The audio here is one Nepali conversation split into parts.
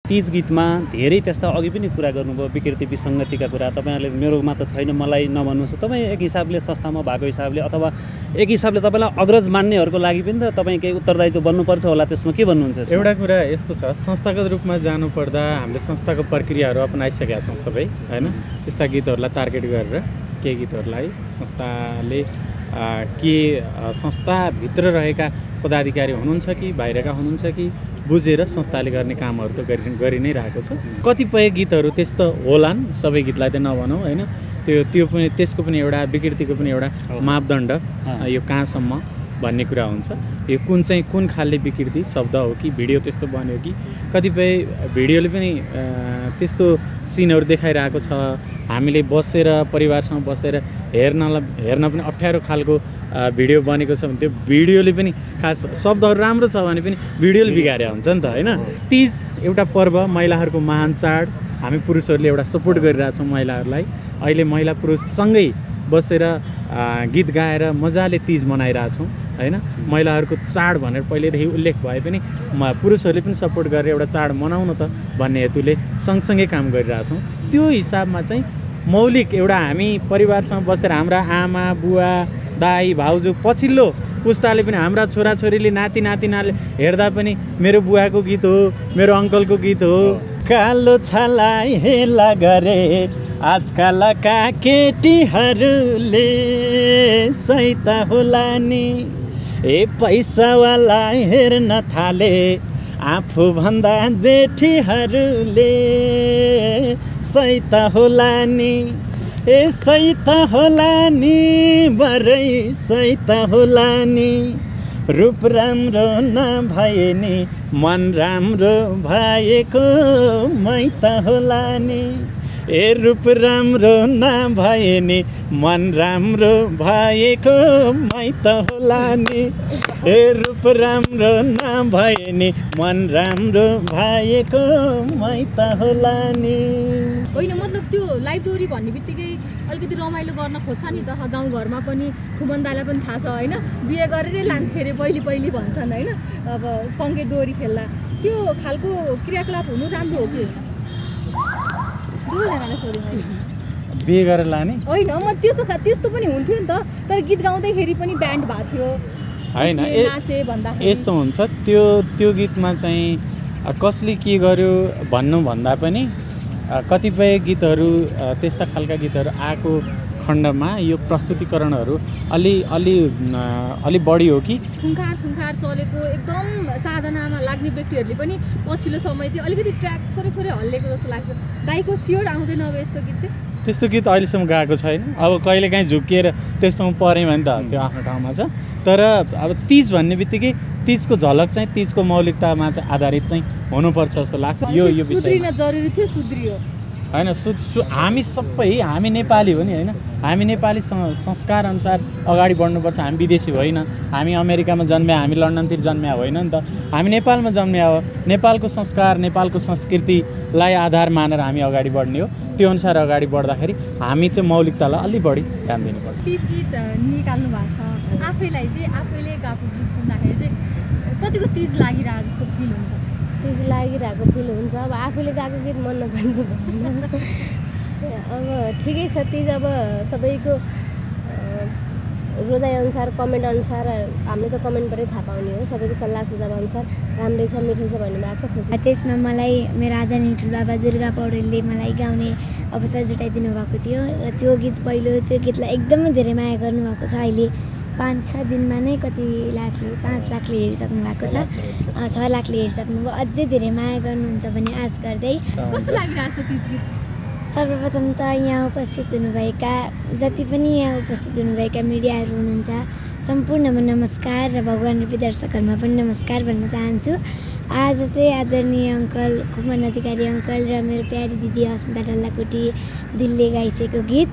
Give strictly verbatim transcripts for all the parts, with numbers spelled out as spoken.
तीज गीतमा धेरै त्यस्ता अघि पनि कुरा गर्नुभयो विकृति विसङ्गतिका कुरा तपाईँहरूले मेरोमा त छैन मलाई नभन्नुहोस् तपाईँ एक हिसाबले संस्थामा भएको हिसाबले अथवा एक हिसाबले तपाईँलाई अग्रज मान्नेहरूको लागि पनि त तपाईँ केही उत्तरदायित्व बन्नुपर्छ होला त्यसमा के भन्नुहुन्छ एउटा कुरा यस्तो छ संस्थागत रूपमा जानुपर्दा हामीले संस्थाको प्रक्रियाहरू अपनाइसकेका छौँ सबै होइन त्यस्ता गीतहरूलाई टार्गेट गरेर केही गीतहरूलाई संस्थाले के संस्थाभित्र रहेका पदाधिकारी हुनुहुन्छ कि बाहिरका हुनुहुन्छ कि बुझेर संस्थाले गर्ने कामहरू त गरि गरि नै रहेको छ कतिपय गीतहरू त्यस्तो होलान् सबै गीतलाई त नभनौँ होइन त्यो त्यो पनि त्यसको पनि एउटा विकृतिको पनि एउटा मापदण्ड यो कहाँसम्म भन्ने कुरा हुन्छ यो कुन चाहिँ कुन खालले विकृति शब्द हो कि भिडियो त्यस्तो बन्यो कि कतिपय भिडियोले पनि त्यस्तो सिनहरू देखाइरहेको छ हामीले बसेर परिवारसँग बसेर हेर्नलाई हेर्न पनि अप्ठ्यारो खालको भिडियो बनेको छ भने त्यो भिडियोले पनि खास शब्दहरू राम्रो छ भने पनि भिडियोले बिगारे हुन्छ नि त होइन तीज एउटा पर्व महिलाहरूको महान चाड हामी पुरुषहरूले एउटा सपोर्ट गरिरहेछौँ महिलाहरूलाई अहिले महिला पुरुषसँगै बसेर गीत गाएर मजाले तीज मनाइरहेछौँ होइन महिलाहरूको चाड भनेर पहिलेदेखि उल्लेख भए पनि पुरुषहरूले पनि सपोर्ट गरेर एउटा चाड मनाउन त भन्ने हेतुले सँगसँगै काम गरिरहेछौँ त्यो हिसाबमा चाहिँ मौलिक एउटा हामी परिवारसँग बसेर हाम्रा आमा बुवा दाई भाउजू पछिल्लो पुस्ताले पनि हाम्रा छोराछोरीले नाति नातिनाले हेर्दा पनि मेरो बुवाको गीत हो मेरो अङ्कलको गीत हो कालो छालाई हेला गरे आजकलका केटीहरूले सैत होला नि ए पैसावाला हेर्न थाले आफूभन्दा जेठीहरूले सैत होला नि ए सैत होला नि बरै सैत होला नि रूप राम्रो नभए नि मन राम्रो भएको मैत होला नि ए रूप राम्रो नभए नि मन राम्रो भएको मैत होला नि ए रूप राम्रो नभए नि मन राम्रो भएको मैत होला नि होइन मतलब त्यो लाइभ डोरी भन्ने बित्तिकै अलिकति रमाइलो गर्न खोज्छ नि त गाउँघरमा पनि खुमन्दालाई पनि थाहा छ होइन बिहे गरेरै लान्थे अरे पहिले पहिले भन्छन् होइन अब सँगै डोरी खेल्दा त्यो खालको क्रियाकलाप हुनु राम्रो हो कि बिहे गरेर लाने होइन म त्यस्तो त्यस्तो पनि हुन्थ्यो नि त तर गीत गाउँदैखेरि पनि ब्यान्ड भएको थियो होइन नाचे भन्दाखेरि यस्तो हुन्छ त्यो त्यो गीतमा चाहिँ कसले के गर्यो भन्नुभन्दा पनि कतिपय गीतहरू त्यस्ता खालका गीतहरू आएको खण्डमा यो प्रस्तुतिकरणहरू अलि अलि अलि बढी हो कि खुङ्खार खुङ्खार चलेको एकदम साधनामा लाग्ने व्यक्तिहरूले पनि पछिल्लो समय चाहिँ अलिकति ट्र्याक थोरै थोरै हल्लेको जस्तो लाग्छ दाइको स्योर आउँदैन अब यस्तो गीत चाहिँ त्यस्तो गीत अहिलेसम्म गाएको छैन अब कहिलेकाहीँ झुक्किएर त्यस्तोमा पऱ्यो भने त त्यो आफ्नो ठाउँमा छ तर अब तीज भन्ने बित्तिकै तीजको झलक चाहिँ तीजको मौलिकतामा चाहिँ आधारित चाहिँ हुनुपर्छ जस्तो लाग्छ यो यो विषय जरुरी थियो सुध्रियो होइन सु हामी सबै हामी नेपाली हो नि होइन हामी नेपाली संस्कार अनुसार अगाडि बढ्नुपर्छ हामी विदेशी होइन हामी अमेरिकामा जन्म्या हामी लन्डनतिर जन्म्या होइन नि त हामी नेपालमा जन्म्या हो नेपालको संस्कार नेपालको संस्कृतिलाई आधार मानेर हामी अगाडि बढ्ने हो त्यो अनुसार अगाडि बढ्दाखेरि हामी चाहिँ मौलिकतालाई अलि बढी ध्यान दिनुपर्छ तीज गीत निकाल्नु भएको छ आफैलाई चाहिँ आफैले गाएको गीत सुन्दाखेरि चाहिँ कतिको तीज लागिरहेको जस्तो फिल हुन्छ तीज लागिरहेको फिल हुन्छ अब आफूले गाएको गीत मन नपर्नु भएन अब ठिकै छ तीज अब सबैको रोजाइअनुसार कमेन्ट अनुसार हामीले त कमेन्टबाटै थाहा पाउने हो सबैको सल्लाह सुझाव अनुसार राम्रै छ मिठो छ भन्नुभएको छ खुसी त्यसमा मलाई मेरो आदरणीय ठुलोबाबा दुर्गा पौडेलले मलाई गाउने अवसर जुटाइदिनु भएको थियो र त्यो गीत पहिलो त्यो गीतलाई एकदमै धेरै माया गर्नुभएको छ अहिले पाँच छ दिनमा नै कति लाखले पाँच लाखले हेरिसक्नु भएको छ छ लाखले हेरिसक्नु भयो अझै धेरै माया गर्नुहुन्छ भन्ने आश गर्दै कस्तो लागिरहेको छ तीज गीत सर्वप्रथम त यहाँ उपस्थित हुनुभएका जति पनि यहाँ उपस्थित हुनुभएका मिडियाहरू हुनुहुन्छ सम्पूर्णमा नमस्कार र भगवान् रूपी दर्शकहरूमा पनि नमस्कार भन्न चाहन्छु आज चाहिँ आदरणीय अङ्कल खुमन अधिकारी अङ्कल र मेरो प्यारी दिदी अस्मिता डल्लाकोटी दिलले गाइसकेको गीत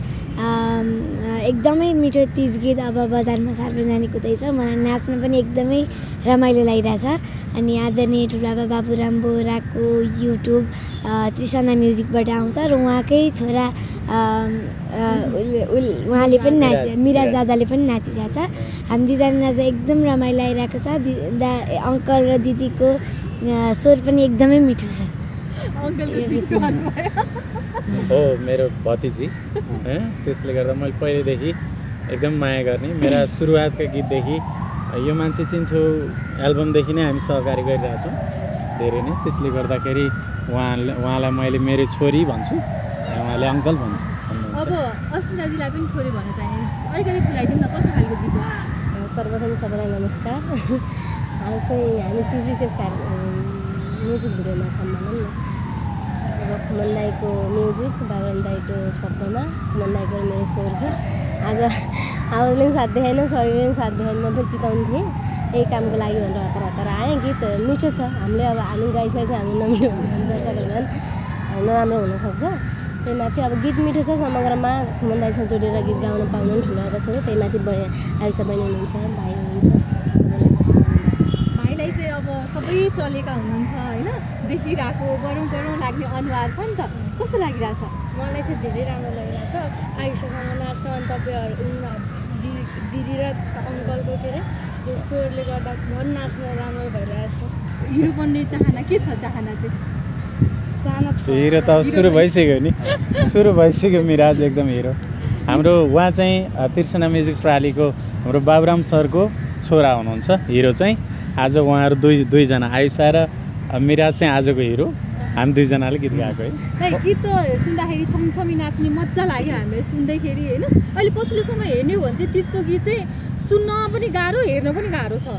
एकदमै मिठो तीज गीत अब बजारमा सार्वजनिक हुँदैछ मलाई नाच्न पनि एकदमै रमाइलो लागिरहेछ अनि आदरणीय ठुलाबा बाबुराम बोराको युट्युब त्रिसना म्युजिकबाट आउँछ र उहाँकै छोरा उहाँले पनि नाचे मिराज दादाले पनि नाचिरहेको छ हामी दुईजना नाच्दा एकदम रमाइलो आइरहेको छ दा अङ्कल र दिदीको स्वर पनि एकदमै मिठो छ अङ्कलको गीत गाउनुभयो हो मेरो भतिजी होइन त्यसले गर्दा मैले पहिलेदेखि एकदम माया गर्ने मेरा सुरुवातका गीतदेखि यो मान्छे चिन्छु एल्बमदेखि नै हामी सहकारी गरिरहेछौँ धेरै नै त्यसले गर्दाखेरि उहाँले उहाँलाई मैले मेरो छोरी भन्छु उहाँले अङ्कल भन्छु अब अस्मिताजीलाई पनि छोरी भन्न चाहे अलिकति खुलाइदिउँ न कस्तो खालको गीत हो सर्वप्रथम सबैलाई नमस्कार आज चाहिँ हामी तिज विशेष कार्यक्रम म्युजिक भिडियोमा छौँ भनौँ न अब खुमन दाईको म्युजिक बागरन दाईको शब्दमा खुमन दाईको मेरो स्वर छ आज आवाजले पनि साथ देखाएन शरीरले पनि साथ देखाएन म पनि चिताउँथेँ यही कामको लागि भनेर हतार हतार आएँ गीत मिठो छ हामीले अब हामी गाइसकेको छ हामी नमिठो दर्शकहरू झन् नराम्रो हुनसक्छ त्यही माथि अब गीत मिठो छ समग्रमा खुमन दाईसँग जोडेर गीत गाउन पाउनु पनि ठुलो अवसर हो त्यही माथि ब आयुषा बहिनी हुनुहुन्छ भाइ हुनुहुन्छ सबैलाई भाइलाई चाहिँ अब सबै चलेका हुनुहुन्छ होइन देखिरहेको गरौँ गरौँ लाग्ने अनुहार छ नि त कस्तो लागिरहेछ मलाई चाहिँ धेरै राम्रो लागिरहेछ आयुषासँग नाच्न अनि तपाईँहरू दिदी दिदी र अङ्कलको के अरे त्यो स्वरले गर्दा झन् नाच्न राम्रो भइरहेछ हिरो बन्ने चाहना के छ चाहना चाहिँ चाहना छ हिरो त सुरु भइसक्यो नि सुरु भइसक्यो मिराज एकदम हिरो हाम्रो उहाँ चाहिँ तिर्सना म्युजिक प्रालीको हाम्रो बाबुराम सरको छोरा हुनुहुन्छ हिरो चाहिँ आज उहाँहरू दुई दुईजना आयुषा र मिराज चाहिँ आजको हिरो हामी दुईजनाले गीत गाएको है खै गीत त सुन्दाखेरि छमछमी नाच्ने मजा लाग्यो हामीले सुन्दैखेरि होइन अहिले पछिल्लो समय हेर्ने हो भने चाहिँ तिजको गीत चाहिँ सुन्न पनि गाह्रो हेर्न पनि गाह्रो छ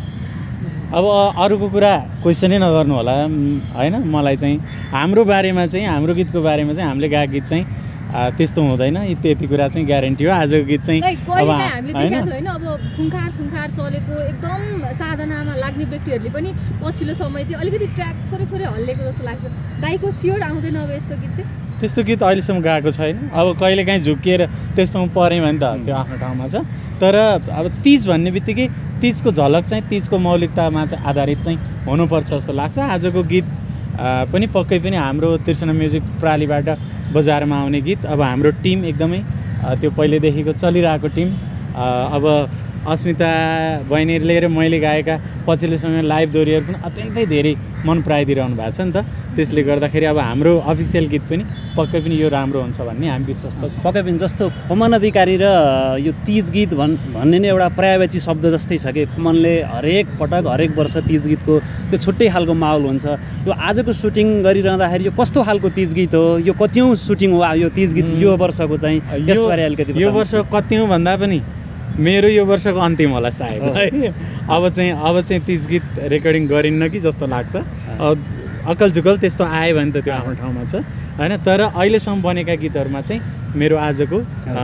अब अरूको कुरा क्वेसनै नगर्नु होला होइन मलाई चाहिँ हाम्रो बारेमा चाहिँ हाम्रो गीतको बारेमा चाहिँ हामीले गाएको गीत चाहिँ त्यस्तो हुँदैन त्यति कुरा चाहिँ ग्यारेन्टी हो आजको गीत चाहिँ अब हामीले देखेको छ होइन अब खुङ्खार खुङ्खार चलेको एकदम साधनामा लाग्ने व्यक्तिहरूले पनि पछिल्लो समय चाहिँ अलिकति ट्र्याक थोरै थोरै हल्लेको जस्तो लाग्छ दाइको स्योर आउँदैन अब यस्तो गीत चाहिँ त्यस्तो गीत अहिलेसम्म गाएको छैन अब कहिलेकाहीँ झुक्किएर त्यस्तोमा पऱ्यो भने त त्यो आफ्नो ठाउँमा छ तर अब तिज भन्ने बित्तिकै तिजको झलक चाहिँ तिजको मौलिकतामा चाहिँ आधारित चाहिँ हुनुपर्छ जस्तो लाग्छ आजको गीत पनि पक्कै पनि हाम्रो तिर्सना म्युजिक प्रालीबाट बजारमा आउने गीत अब हाम्रो टिम एकदमै त्यो पहिलेदेखिको चलिरहेको टिम अब अस्मिता बहिनीले र मैले गाएका पछिल्लो समय लाइभ दोहोरीहरू पनि अत्यन्तै धेरै मन पराइदिइरहनु भएको छ नि त त्यसले गर्दाखेरि अब हाम्रो अफिसियल गीत पनि पक्कै पनि यो राम्रो हुन्छ भन्ने हामी विश्वस्त छ पक्कै पनि जस्तो खुमन अधिकारी र यो तिज गीत भन् भन्ने नै एउटा पर्यायवाची शब्द जस्तै छ कि खुमनले हरेक पटक हरेक वर्ष तिज गीतको त्यो छुट्टै खालको माहौल हुन्छ यो आजको सुटिङ गरिरहँदाखेरि यो कस्तो खालको तिज गीत हो यो कतिौँ सुटिङ हो यो तिज गीत यो वर्षको चाहिँ यसबारे अलिकति यो वर्ष कतिौँ भन्दा पनि मेरो यो वर्षको अन्तिम होला सायद है अब चाहिँ अब चाहिँ तिज गीत रेकर्डिङ गरिन्न कि जस्तो लाग्छ अकल झुकल त्यस्तो आयो भने त त्यो आफ्नो ठाउँमा छ होइन तर अहिलेसम्म बनेका गीतहरूमा चाहिँ मेरो आजको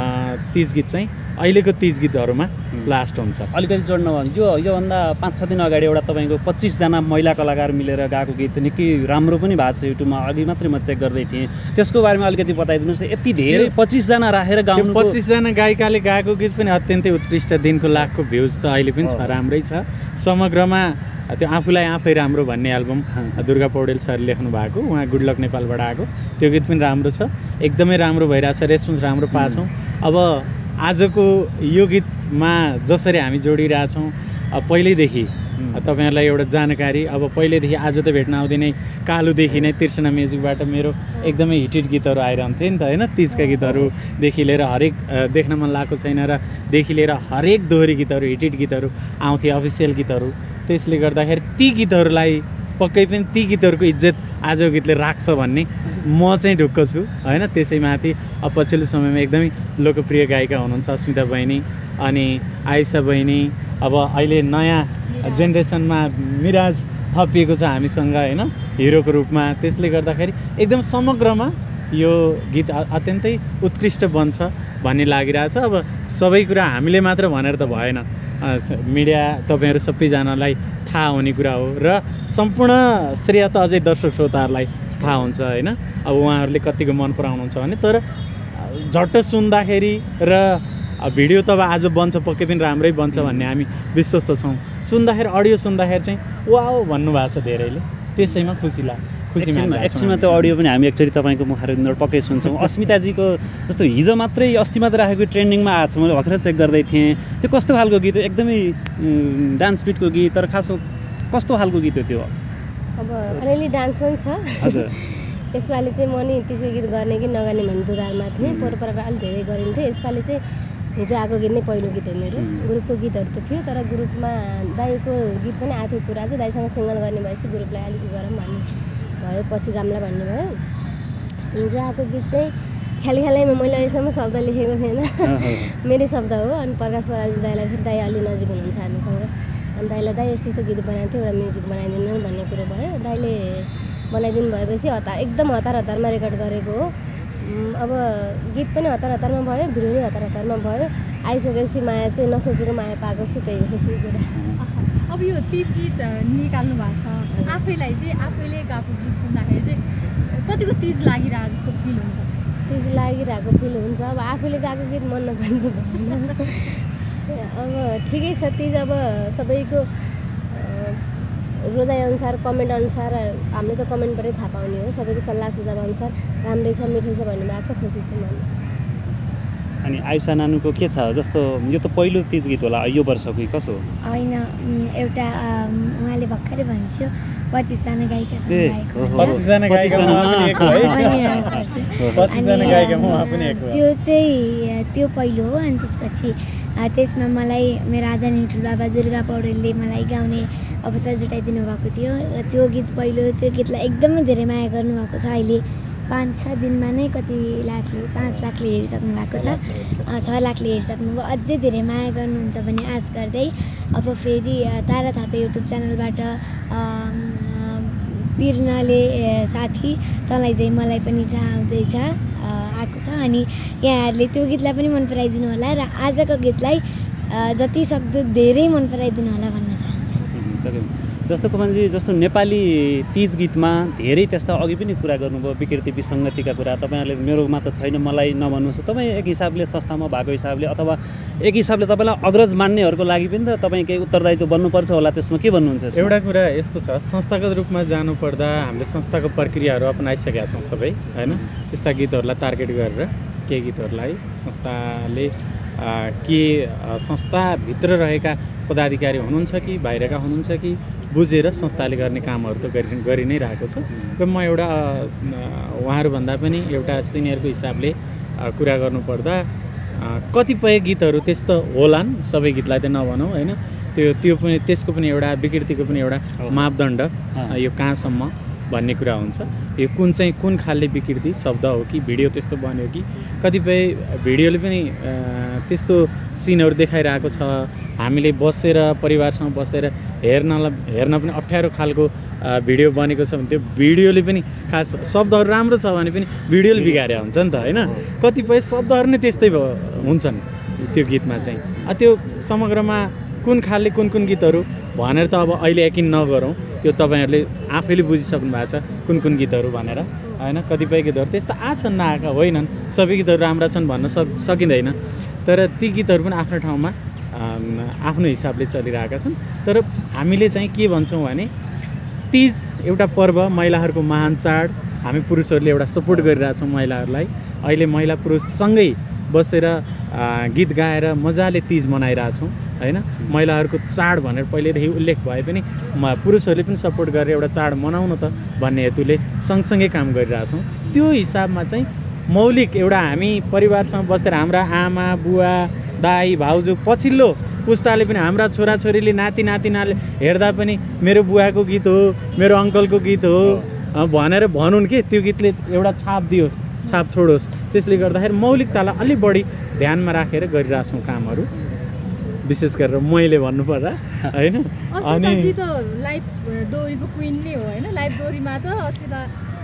तिज गीत चाहिँ अहिलेको तिज गीतहरूमा लास्ट हुन्छ अलिकति जोड्न भयो यो योभन्दा पाँच छ दिन अगाडि एउटा तपाईँको पच्चिसजना महिला कलाकार मिलेर गाएको गीत निकै राम्रो पनि भएको छ युट्युबमा अघि मात्रै म चेक गर्दै थिएँ त्यसको बारेमा अलिकति बताइदिनुहोस् यति धेरै पच्चिसजना राखेर गाउनु पच्चिसजना गायिकाले गाएको गीत पनि अत्यन्तै उत्कृष्ट दिनको लाखको भ्युज त अहिले पनि छ राम्रै छ समग्रमा त्यो आफूलाई आफै राम्रो भन्ने एल्बम दुर्गा पौडेल सर लेख्नु भएको उहाँ गुड लक नेपालबाट आएको त्यो गीत पनि राम्रो छ एकदमै राम्रो भइरहेछ रेस्पोन्स राम्रो पाछौँ अब आजको यो गीतमा जसरी हामी जोडिरहेछौँ पहिल्यैदेखि तपाईँहरूलाई एउटा जानकारी अब पहिल्यैदेखि आज त भेट्न आउँदैन कालुदेखि नै तिर्सना म्युजिकबाट मेरो एकदमै हिटेड गीतहरू आइरहन्थ्यो नि त होइन तिजका गीतहरूदेखि लिएर हरेक देख्न मन लागेको छैन र देखि लिएर हरेक दोहोरी गीतहरू हिटेड गीतहरू आउँथे अफिसियल गीतहरू त्यसले गर्दाखेरि ती गीतहरूलाई पक्कै पनि ती गीतहरूको इज्जत आजको गीतले राख्छ भन्ने म चाहिँ ढुक्क छु होइन त्यसैमाथि अब पछिल्लो समयमा एकदमै लोकप्रिय गायिका हुनुहुन्छ अस्मिता बहिनी अनि आयुषा बहिनी अब अहिले नयाँ जेनेरेसनमा मिराज थपिएको छ हामीसँग होइन हिरोको रूपमा त्यसले गर्दाखेरि एकदम समग्रमा यो गीत अत्यन्तै उत्कृष्ट बन्छ भन्ने लागिरहेछ अब सबै कुरा हामीले मात्र भनेर त भएन मिडिया तपाईँहरू सबैजनालाई थाहा हुने कुरा हो र सम्पूर्ण श्रेय त अझै दर्शक श्रोताहरूलाई थाहा हुन्छ होइन अब उहाँहरूले कतिको मन पराउनुहुन्छ भने तर झट्ट सुन्दाखेरि र भिडियो त अब आज बन्छ पक्कै पनि राम्रै बन्छ भन्ने हामी विश्वस्त छौँ सुन्दाखेरि अडियो सुन्दाखेरि चाहिँ वाउ भन्नुभएको छ धेरैले त्यसैमा खुसी लाग्छ एकछिनमा त्यो अडियो पनि हामी एकचोटि तपाईँको मुखारबिन्दबाट पक्कै सुन्छौँ अस्मिताजीको जस्तो हिजो मात्रै अस्ति मात्रै राखेको ट्रेन्डिङमा आएको छ मैले भर्खर चेक गर्दै थिएँ त्यो कस्तो खालको गीत हो एकदमै डान्स बिटको गीत तर खास कस्तो खालको गीत हो त्यो अब अलिअलि डान्स पनि छ हजुर यसपालि चाहिँ म नि तिजको गीत गर्ने कि नगर्ने भन्ने दुधारमा थिएँ। पोहोर पर अलिक धेरै गरिन्थेँ। यसपालि चाहिँ हिजो आएको गीत नै पहिलो गीत हो मेरो। ग्रुपको गीतहरू त थियो तर ग्रुपमा दाईको गीत पनि आएको थियो कुरा चाहिँ दाईसँग सिङ्गल गर्ने भएपछि ग्रुपलाई अलिक गरौँ भन्ने भयो, पछि गाम्ला भन्ने भयो। हिजो आएको गीत चाहिँ ख्याल ख्यालैमा मैले अहिलेसम्म शब्द लेखेको थिएन, मेरै शब्द हो। अनि प्रकाश पराजुली दाईलाई फेरि दाई अलि नजिक हुनुहुन्छ हामीसँग, अनि दाईलाई दाई यस्तो यस्तो गीत बनाएको थियो, एउटा म्युजिक बनाइदिनु भन्ने कुरो भयो। दाईले बनाइदिनु भएपछि हतार एकदम हतार हतारमा रेकर्ड गरेको हो। अब गीत पनि हतार हतारमा भयो, भिडियो पनि हतार हतारमा भयो। आइसकेपछि माया चाहिँ नसोचेको माया पाएको छु, त्यही खुसी कुरा। अब यो तिज गीत निकाल्नु भएको छ, आफैलाई चाहिँ आफैले गाएको गीत सुन्दाखेरि चाहिँ कतिको तिज लागिरहेको जस्तो फिल हुन्छ? तिज लागिरहेको फिल हुन्छ। अब आफूले गाएको गीत मन नपर्ने भएन। अब ठिकै छ तिज। अब सबैको रोजाइअनुसार कमेन्टअनुसार हामीले त कमेन्टबाटै थाहा पाउने हो। सबैको सल्लाह सुझाव अनुसार राम्रै छ मिठै छ भन्नुभएको छ, खुसी छु म। अनि आयुषा नानुको के छ? जस्तो यो त पहिलो तिज गीत होला यो वर्षको, कसो होइन, एउटा उहाँले भर्खरै भन्छ पच्चिसजना गायिकासँग गाएको त्यो चाहिँ त्यो पहिलो हो। अनि त्यसपछि त्यसमा मलाई मेरो आदरणीय ठुलोबाबा दुर्गा पौडेलले मलाई गाउने अवसर जुटाइदिनु भएको थियो र त्यो गीत पहिलो, त्यो गीतलाई एकदमै धेरै माया गर्नुभएको छ। अहिले पाँच छ दिनमा नै कति लाखले पाँच लाखले हेरिसक्नु भएको छ, छ लाखले हेरिसक्नुभयो। अझै धेरै माया गर्नुहुन्छ भन्ने आश गर्दै अब फेरि तारा थापा युट्युब च्यानलबाट बिर्नाले साथी तँलाई चाहिँ मलाई पनि चाहँदैछ आएको छ। अनि यहाँहरूले त्यो गीतलाई पनि मन पराइदिनु होला र आजको गीतलाई जति सक्दो धेरै मन पराइदिनु होला भन्न चाहन्छु। जस्तो कुमानजी, जस्तो नेपाली तिज गीतमा धेरै त्यस्ता अघि पनि कुरा गर्नुभयो विकृति विसङ्गतिका कुरा। तपाईँहरूले मेरोमा त छैन मलाई नभन्नुहोस्, तपाईँ एक हिसाबले संस्थामा भएको हिसाबले अथवा एक हिसाबले तपाईँलाई अग्रज मान्नेहरूको लागि पनि त तपाईँ केही उत्तरदायित्व बन्नुपर्छ होला, त्यसमा के भन्नुहुन्छ? एउटा कुरा यस्तो छ, संस्थागत रूपमा जानुपर्दा हामीले संस्थाको प्रक्रियाहरू अपनाइसकेका छौँ सबै, होइन? त्यस्ता गीतहरूलाई टार्गेट गरेर केही गीतहरूलाई संस्थाले के संस्थाभित्र रहेका पदाधिकारी हुनुहुन्छ कि बाहिरका हुनुहुन्छ कि बुझेर संस्थाले गर्ने कामहरू त गरि गरि नै रहेको छु। र म एउटा उहाँहरूभन्दा पनि एउटा सिनियरको हिसाबले कुरा गर्नुपर्दा कतिपय गीतहरू त्यस्तो होलान्, सबै गीतलाई त नभनौँ, होइन? त्यो त्यो पनि त्यसको पनि एउटा विकृतिको पनि एउटा मापदण्ड यो कहाँसम्म भन्ने कुरा हुन्छ। यो कुन चाहिँ कुन खालले विकृति शब्द हो कि भिडियो त्यस्तो बन्यो कि कतिपय भिडियोले पनि त्यस्तो सिनहरू देखाइरहेको छ। हामीले बसेर परिवारसँग बसेर हेर्नलाई हेर्न पनि अप्ठ्यारो खालको भिडियो बनेको छ भने त्यो भिडियोले पनि खास शब्दहरू राम्रो छ भने पनि भिडियोले बिगारे हुन्छ नि त, होइन? कतिपय शब्दहरू नै त्यस्तै हुन्छन् त्यो गीतमा चाहिँ। त्यो समग्रमा कुन खालले कुन कुन गीतहरू भनेर त अब अहिले यकिन नगरौँ, त्यो तपाईँहरूले आफैले बुझिसक्नु भएको छ कुन कुन गीतहरू भनेर, होइन? कतिपय गीतहरू त्यस्तो आछन् नआएका होइनन्, सबै गीतहरू राम्रा छन् भन्न सक सकिँदैन। तर ती गीतहरू पनि आफ्नो ठाउँमा आफ्नो हिसाबले चलिरहेका छन्। तर हामीले चाहिँ के भन्छौँ भने तिज एउटा पर्व, महिलाहरूको महान चाड, हामी पुरुषहरूले एउटा सपोर्ट गरिरहेछौँ महिलाहरूलाई। अहिले महिला पुरुषसँगै बसेर गीत गाएर मजाले तिज मनाइरहेछौँ, होइन? महिलाहरूको चाड भनेर पहिलेदेखि उल्लेख भए पनि म पुरुषहरूले पनि सपोर्ट गरेर एउटा चाड मनाउन त भन्ने हेतुले सँगसँगै काम गरिरहेछौँ। त्यो हिसाबमा चाहिँ मौलिक एउटा हामी परिवारसँग बसेर हाम्रा आमा बुवा दाई भाउजू पछिल्लो पुस्ताले पनि हाम्रा छोराछोरीले नाति नातिनाले हेर्दा पनि मेरो बुवाको गीत हो, मेरो अङ्कलको गीत हो भनेर भनुन् कि त्यो गीतले एउटा छाप दियोस्, छाप छोडोस्। त्यसले गर्दाखेरि मौलिकतालाई अलिक बढी ध्यानमा राखेर गरिरहेछौँ कामहरू, विशेष गरेर मैले भन्नुपर्दा, होइन? अनि त लाइभ दोहोरीको क्विन नै हो, होइन? लाइभ दोहोरीमा त अस्मिता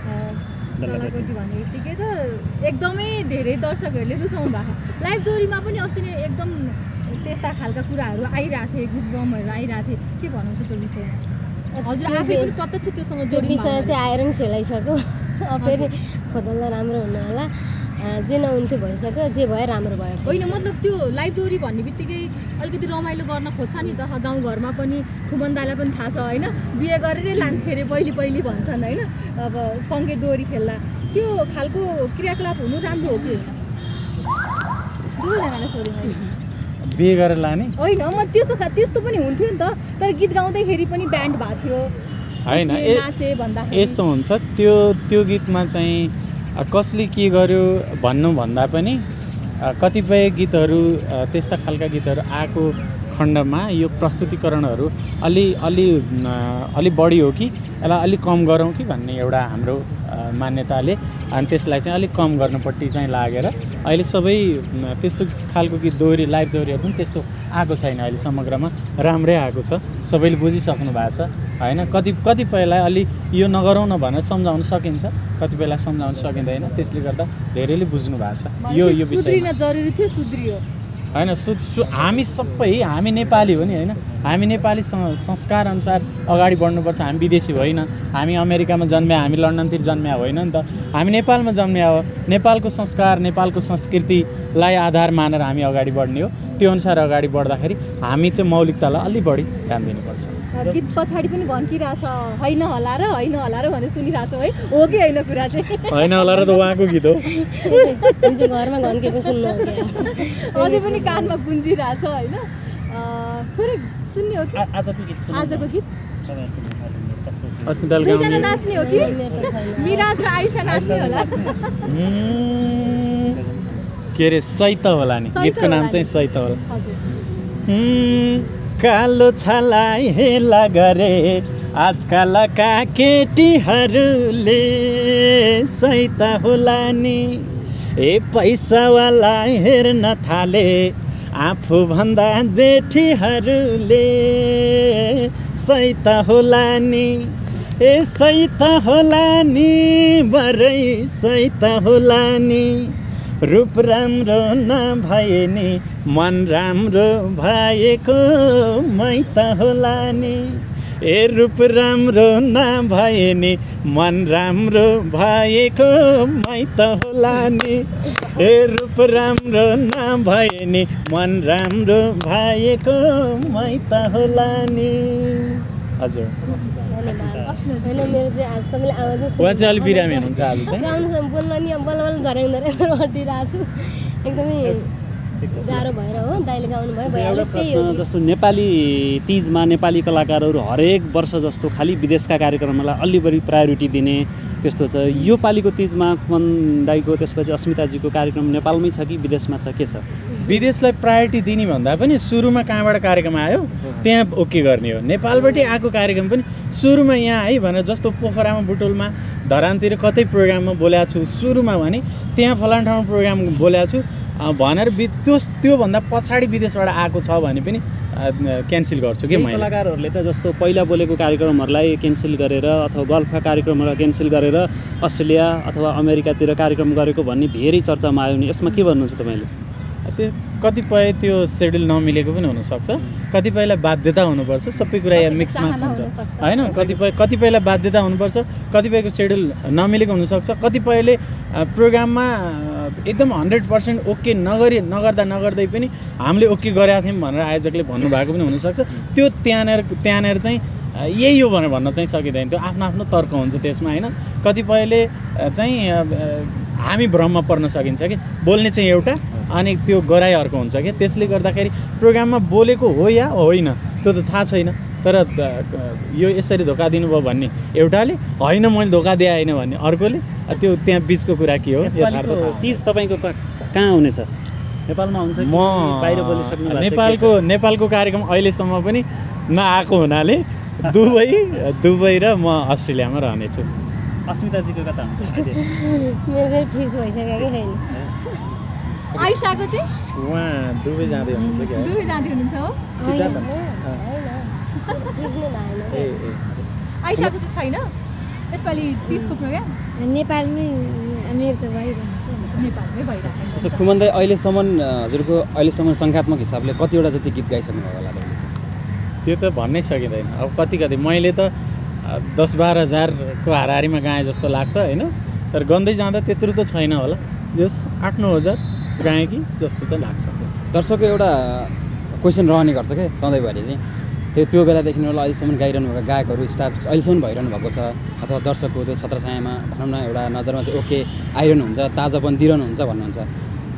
डल्लाकोटी भन्ने बित्तिकै त एकदमै धेरै दर्शकहरूले रुचाउनु भएको। लाइभ दोहोरीमा पनि अस्ति नै एकदम त्यस्ता खालका कुराहरू आइरहेको थिए, गुजबमहरू आइरहेको थिए, के भन्नुहुन्छ त्यो विषयमा? हजुर आफै पनि प्रत्यक्ष त्योसँग जोडिनु विषय चाहिँ आएर पनि सेलाइसक्यो। अब फेरि खोदल्दा राम्रो हुनु होला, जे नहुन्थ्यो भइसक्यो, जे भयो राम्रो भयो। होइन, मतलब त्यो लाइभ दोहोरी भन्ने बित्तिकै अलिकति रमाइलो गर्न खोज्छ नि त, गाउँघरमा पनि खुमन दाइलाई पनि थाहा छ, होइन? बिहे गरेरै लान्थे अरे पहिले पहिले भन्छन्, होइन? अब सँगै दोहोरी खेल्दा त्यो खालको क्रियाकलाप हुनु राम्रो हो कि? दुवैजनालाई सोधेँ मैले। बिहे गरेर लाने होइन, म त्यस्तो त्यस्तो पनि हुन्थ्यो नि त, तर गीत गाउँदाखेरि पनि ब्यान्ड भएको थियो, होइन के नाचे भन्दाखेरि यस्तो हुन्छ त्यो त्यो गीतमा चाहिँ अ, कसले के गर्यो भन्नुभन्दा पनि अ, कतिपय गीतहरू अ, त्यस्ता खालका गीतहरू आएको खण्डमा यो प्रस्तुतिकरणहरू अलि अलि अ, अलि बढी हो कि यसलाई अलिक कम गरौँ कि भन्ने एउटा हाम्रो अ, मान्यताले अनि त्यसलाई चाहिँ अलिक कम गर्नुपट्टि चाहिँ लागेर अहिले सबै अ, त्यस्तो खालको गीत दोहोरी लाइभ दोहोरीहरू पनि त्यस्तो आएको छैन अहिले समग्रमा राम्रै आएको छ सबैले बुझिसक्नु भएको छ होइन कति कतिपयलाई अलि यो नगरौँ न भनेर सम्झाउन सकिन्छ कतिपयलाई सम्झाउन सकिँदैन त्यसले गर्दा धेरैले बुझ्नु भएको छ यो यो विषय सुध्रिन जरुरी थियो सुध्रियो होइन सु सु हामी सबै हामी नेपाली हो नि होइन हामी नेपाली सं संस्कार अनुसार अगाडि बढ्नुपर्छ हामी विदेशी होइन हामी अमेरिकामा जन्म्या हामी लन्डनतिर जन्म्या होइन नि त हामी नेपालमा जन्म्या हो नेपालको संस्कार नेपालको संस्कृतिलाई आधार मानेर हामी अगाडि बढ्ने हो त्यो अनुसार अगाडि बढ्दाखेरि हामी चाहिँ मौलिकतालाई अलि बढी ध्यान दिनुपर्छ गीत पछाडि पनि भन्किरहेछ होइन होला र होइन होला र भनेर सुनिरहेछौ है हो कि होइन कुरा चाहिँ होइन होला र त उहाँको गीत हो हुन्छ घरमा घन्केको सुन्नु हो क्या अझै पनि कानमा गुन्जिरहेछ होइन अँ, थोरै सुन्ने हो कि आ- आजको गीत सुनौँ न। आजको गीत तपाईँहरूको नेपालीले कस्तो गीत? अस्मिताले दुईजना गाउने नाच्ने हो कि मेरो त छैन मिराज र आइसा नाच्ने होला उम्, के अरे सैत होला नि सैत गीतको नाम होला चाहिँ नि। सैत होला हजुर उम्, कालो छलाई हेला गरे आजकलका केटीहरूले सैत होला नि ए पैसावाला हेर्न थाले आफूभन्दा जेठीहरूले सैत होला नि ए सैत होला नि बरै सैत होला नि रूप राम्रो नभए नि मन राम्रो भएको मै त होला नि ए रूप राम्रो नभए नि मन राम्रो भएको मै त होला नि ए रूप राम्रो नभए नि मन राम्रो भएको मै त होला नि हजुर धन्यवाद होइन मेरो चाहिँ आज तपाईँले आवाजै उहाँ चाहिँ अलिक बिरामी हुनुहुन्छ आज चाहिँ गाउनु चाहिँ बोल्न नि अब बल्ल बल्ल धर्याङ धर्याङ हटिरहेको छु एकदमै गाह्रो भएर हो दाइले गाउनु भयो एउटा भइहाल्यो त्यही हो प्रश्न जस्तो नेपाली तिजमा नेपाली कलाकारहरू हरेक वर्ष जस्तो खालि विदेशका कार्यक्रमलाई अलि बढी प्रायोरिटी दिने त्यस्तो छ यो पालिको तिजमा खुमन दाईको त्यसपछि अस्मिताजीको कार्यक्रम नेपालमै छ कि विदेशमा छ के छ विदेशलाई प्रायोरिटी दिने भन्दा पनि सुरुमा कहाँबाट कार्यक्रम आयो त्यहाँ ओके गर्ने हो नेपालबाटै आएको कार्यक्रम पनि सुरुमा यहाँ है भनेर जस्तो पोखरामा बुटोलमा धरानतिर कतै प्रोग्राममा बोलाएको छु सुरुमा भने त्यहाँ फलान ठाउँमा प्रोग्राम बोलाएको छु अँ, भनेर वि त्यो त्योभन्दा पछाडि विदेशबाट आएको छ भने पनि क्यान्सल गर्छु कि केही मैले कलाकारहरूले त जस्तो पहिला बोलेको कार्यक्रमहरूलाई क्यान्सल गरेर अथवा गल्फका कार्यक्रमहरूलाई क्यान्सल गरेर अस्ट्रेलिया अथवा अमेरिकातिर कार्यक्रम गरेको भन्ने धेरै चर्चामा आयो नि यसमा के भन्नुहुन्छ तपाईँले त्यो कतिपय त्यो सेड्युल नमिलेको पनि हुनसक्छ कतिपयलाई बाध्यता हुनुपर्छ सबै कुरा यहाँ मिक्समा चाहना हुन्छ हुनसक्छ। होइन कतिपय कतिपयलाई बाध्यता हुनुपर्छ कतिपयको सेड्युल नमिलेको हुनसक्छ कतिपयले अ, प्रोग्राममा अ, एकदम हन्ड्रेड पर्सेन्ट ओके नगरी नगर्दा नगर्दै पनि हामीले ओके गरेका थियौँ भनेर आयोजकले भन्नुभएको पनि हुनसक्छ त्यो त्यहाँनिर त्यहाँनिर चाहिँ अ, यही हो भनेर भन्न चाहिँ सकिँदैन त्यो आफ्नो आफ्नो तर्क हुन्छ त्यसमा होइन कतिपयले अ, चाहिँ अ, अ, हामी भ्रममा पर्न सकिन्छ कि बोल्ने चाहिँ एउटा अनि त्यो गराइ अर्को हुन्छ कि त्यसले गर्दाखेरि प्रोग्राममा बोलेको हो या होइन त्यो त थाहा छैन तर द- यो यसरी धोका दिनुभयो भन्ने एउटाले होइन मैले धोका दिए होइन भन्ने अर्कोले त्यो त्यहाँ बिचको कुरा के हो यथार्थ यसपालिको थाहा तिज तपाईँको क- कहाँ हुनेछ नेपालमा हुन्छ कि म बाहिर बोलिसक्नु भएको छ? के नेपालको नेपालको कार्यक्रम अहिलेसम्म पनि नआएको हुनाले दुबई दुबई र म अस्ट्रेलियामा रहनेछु छ? अस्मिताजीको कता हुन्छ अहिले? मेरो चाहिँ फिक्स भइसक्यो कि छैन आइसाको चाहिँ उहाँ दुबई जाँदै हुनुहुन्छ क्या दुवै जाँदै हुनुहुन्छ हो कि जाँदैन? होइन फिक्स नै भएन ए क्या। ए आइसाको चाहिँ छैन यसपालि तिजको प्रोग्राम नेपालमै मेरो त भइरहन्छ नि नेपालमै भइरहेको जस्तो खुमन दाई अहिलेसम्म अ, हजुरको अहिलेसम्म सङ्ख्यात्मक हिसाबले कतिवटा जति गीत गाइसक्नु भयो होला तपाईँले चाहिँ? त्यो त भन्नै सकिँदैन अब कति कति मैले त अ, दस बाह्र हजारको हाराहारीमा गाएँ जस्तो लाग्छ होइन तर गन्दै जाँदा त्यत्रो त छैन होला जस आठ नौ हजार गाएँ कि जस्तो चाहिँ लाग्छ दर्शकको एउटा क्वेसन रहने गर्छ क्या सधैँभरि चाहिँ त्यो त्यो बेलादेखि होला अहिलेसम्म गाइरहनु भएको गायकहरू स्टाफ अहिलेसम्म भइरहनु भएको छ अथवा दर्शकको त्यो छत्रछायामा भनौँ न एउटा नजरमा चाहिँ ओके आइरहनु हुन्छ ताजापन दिइरहनुहुन्छ भन्नुहुन्छ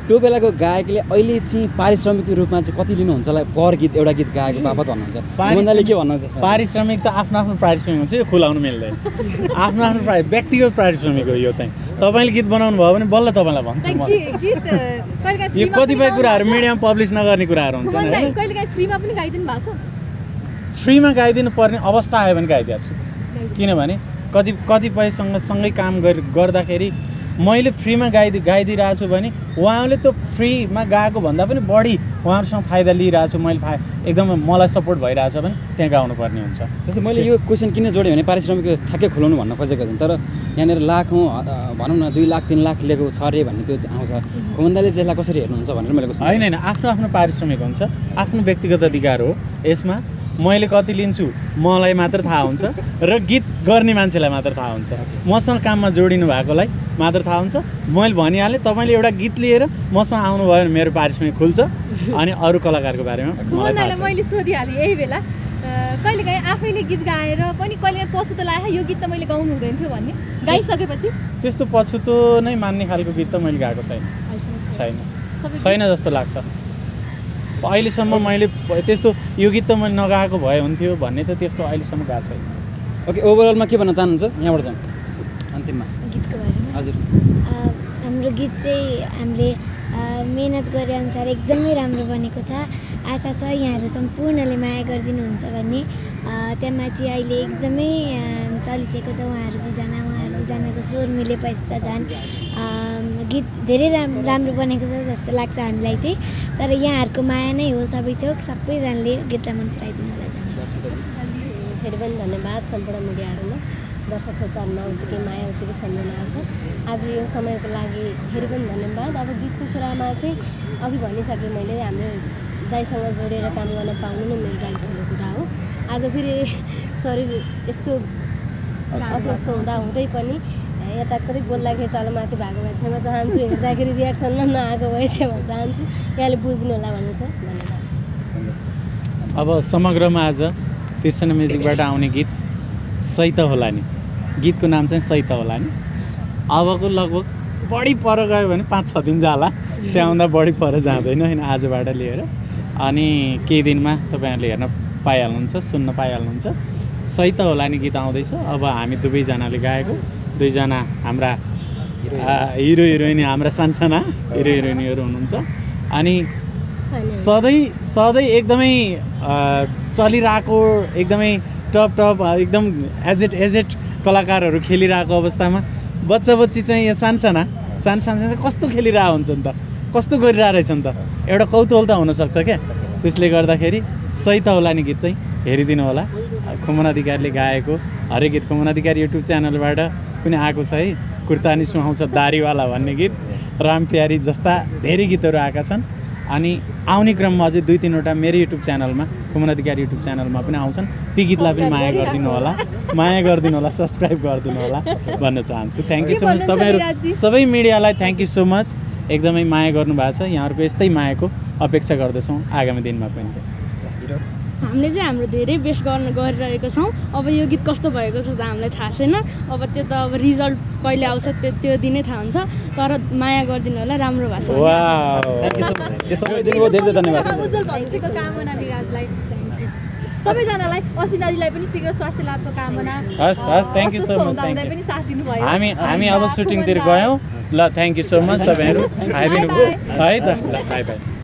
त्यो बेलाको गायकले अहिले चाहिँ पारिश्रमिकको रूपमा चाहिँ कति लिनुहुन्छ होला पर गीत एउटा गीत गाएको बापत भन्नुहुन्छ मोहनदाले के भन्नुहुन्छ यसमा? पारिश्रमिक त आफ्नो आफ्नो पारिश्रमिक हुन्छ यो खुलाउनु मिल्दैन आफ्नो आफ्नो प्रारि व्यक्तिगत पारिश्रमिक हो यो चाहिँ तपाईँले गीत बनाउनु भयो भने बल्ल तपाईँलाई भन्छु म गीत कहिलेकाहीँ यो कतिपय कुराहरू मिडियामा पब्लिस नगर्ने कुराहरू हुन्छ भन्दा होइन कहिलेकाहीँ फ्रीमा पनि गाइदिनु भएको छ फ्रीमा गाइदिनु पर्ने अवस्था आयो भने गाइदिएको छु किनभने कति कतिपयसँग सँगै काम गर गर्दाखेरि मैले फ्रीमा गाइदि गाइदिइरहेको छु भने उहाँले त फ्रीमा गाएको भन्दा पनि बढी उहाँहरूसँग फाइदा लिइरहेको छु मैले फा एकदम मलाई सपोर्ट भइरहेछ भने त्यहाँ गाउनु पर्ने हुन्छ। जस्तो मैले यो क्वेसन किन जोडेँ भने पारिश्रमिक ठ्याक्कै खुलाउनु भन्न खोजेको छन् तर यहाँनिर लाखौँ भनौँ न दुई लाख तिन लाख लिएको छ अरे भन्ने त्यो आउँछ खुमन्दाले त्यसलाई कसरी हेर्नुहुन्छ भनेर मैले होइन होइन आफ्नो आफ्नो पारिश्रमिक हुन्छ आफ्नो व्यक्तिगत अधिकार हो यसमा मैले कति लिन्छु मलाई मात्र थाहा हुन्छ र गीत गर्ने मान्छेलाई मात्र थाहा हुन्छ मसँग काममा जोडिनु भएकोलाई मात्र थाहा हुन्छ। मैले भनिहालेँ तपाईँले एउटा गीत लिएर मसँग आउनुभयो भने मेरो पारिश्रमिक खुल्छ अनि अरू कलाकारको बारेमा मलाई थाहा छ। मैले सोधिहालेँ यही बेला कहिलेकाहीँ आफैले गीत गाएर पनि कहिलेकाहीँ पशु त लाग्यो यो गीत त मैले गाउनु हुँदैन थियो भन्ने गाइसकेपछि त्यस्तो पछुतो नै मान्ने खालको गीत त मैले गाएको छैन छैन छैन जस्तो लाग्छ अहिलेसम्म मैले त्यस्तो यो गीत त मैले नगाएको भए हुन्थ्यो भन्ने त त्यस्तो अहिलेसम्म गएको छैन। ओके ओभरअलमा के भन्न चाहनुहुन्छ यहाँबाट जाउँ अन्तिममा गीतको बारेमा हजुर हाम्रो गीत चाहिँ हामीले मेहनत गरे अनुसार एकदमै राम्रो बनेको छ। आशा छ यहाँहरू सम्पूर्णले माया गरिदिनुहुन्छ भन्ने त्यहाँमाथि अहिले एकदमै चलिसकेको छ उहाँहरू दुईजना उहाँहरू दुईजनाको स्वर मिलेपछि त झन् गीत धेरै राम राम्रो बनेको छ जस्तो लाग्छ हामीलाई चाहिँ। तर यहाँहरूको माया नै हो सबै थोक सबैजनाले गीतलाई मन पराइदिनु होला फेरि पनि धन्यवाद सम्पूर्ण मिडियाहरूमा दर्शक श्रोताहरूमा उत्तिकै माया उत्तिकै सम्झना छ। आज यो समयको लागि फेरि पनि धन्यवाद। अब गीतको कुरामा चाहिँ अघि भनिसकेँ मैले हाम्रो दाइसँग जोडेर काम गर्न पाउनु नै मेरो लागि ठुलो कुरा हो। आज फेरि शरीर यस्तो अस्वस्थ हुँदा हुँदै पनि यता कतै बोल्दाखेरि तलमाथि भएको भए क्षमा चाहन्छु हेर्दाखेरि रियाक्सनमा नआएको भए क्षमा चाहन्छु यहाँले बुझ्नु होला भन्नु छ धन्यवाद। अब समग्रमा आज तिर्सना म्युजिकबाट आउने गीत सही त होला नि गीतको नाम चाहिँ सही त होला नि अबको लगभग बढी पर गयो भने पाँच छ दिन जाला त्यहाँभन्दा बढी पर जाँदैन होइन आजबाट लिएर अनि केही दिनमा तपाईँहरूले हेर्न पाइहाल्नुहुन्छ सुन्न पाइहाल्नुहुन्छ। सही त होला नि गीत आउँदैछ। अब हामी दुवैजनाले गाएको दुईजना हाम्रा हिरो हिरोइन हाम्रा सानसाना हिरो हिरोइनहरू हुनुहुन्छ अनि सधैँ सधैँ एकदमै चलिरहेको एकदमै टप टप एकदम एजेड एजेड कलाकारहरू खेलिरहेको अवस्थामा बच्चा बच्ची चाहिँ यो सानसाना सानसाना चाहिँ कस्तो खेलिरहेको हुन्छ नि त कस्तो गरिरहेको रहेछ नि त एउटा कौतूहल त हुनसक्छ क्या। त्यसले गर्दाखेरि सही त होला नि गीत चाहिँ हेरिदिनु होला। खुमन अधिकारीले गाएको हरेक गीत खुमन अधिकारी युट्युब च्यानलबाट पनि आएको छ है कुर्तानी सुहाउँछ दारीवाला भन्ने गीत रामप्यारी जस्ता धेरै गीतहरू आएका छन् अनि आउने क्रममा अझै दुई तिनवटा मेरो युट्युब च्यानलमा खुमन अधिकारी युट्युब च्यानलमा पनि आउँछन् ती गीतलाई पनि माया गरिदिनु होला माया गरिदिनु होला सब्सक्राइब गरिदिनु होला भन्न चाहन्छु। थ्याङ्क यू सो मच तपाईँहरू सबै मिडियालाई थ्याङ्क यू सो मच एकदमै माया गर्नुभएको छ यहाँहरूको यस्तै मायाको अपेक्षा गर्दछौँ आगामी दिनमा पनि। हामीले चाहिँ हाम्रो धेरै बेस्ट गर्न गरिरहेको छौँ। अब यो गीत कस्तो भएको छ त हामीलाई थाहा छैन अब त्यो त अब रिजल्ट कहिले आउँछ त्यो त्यो दिनै थाहा हुन्छ तर माया गरिदिनु होला राम्रो भएको छ। सबैजनालाई अस्मिता दाजुलाई पनि शीघ्र स्वास्थ्य लाभको कामना। हस् हस् थ्याङ्क यू सो मच पनि साथ दिनुभयो। हामी हामी अब सुटिङतिर गयौँ ल थ्याङ्क यू सो मच तपाईँहरू आइदिनु भयो है त ल बाई बाई।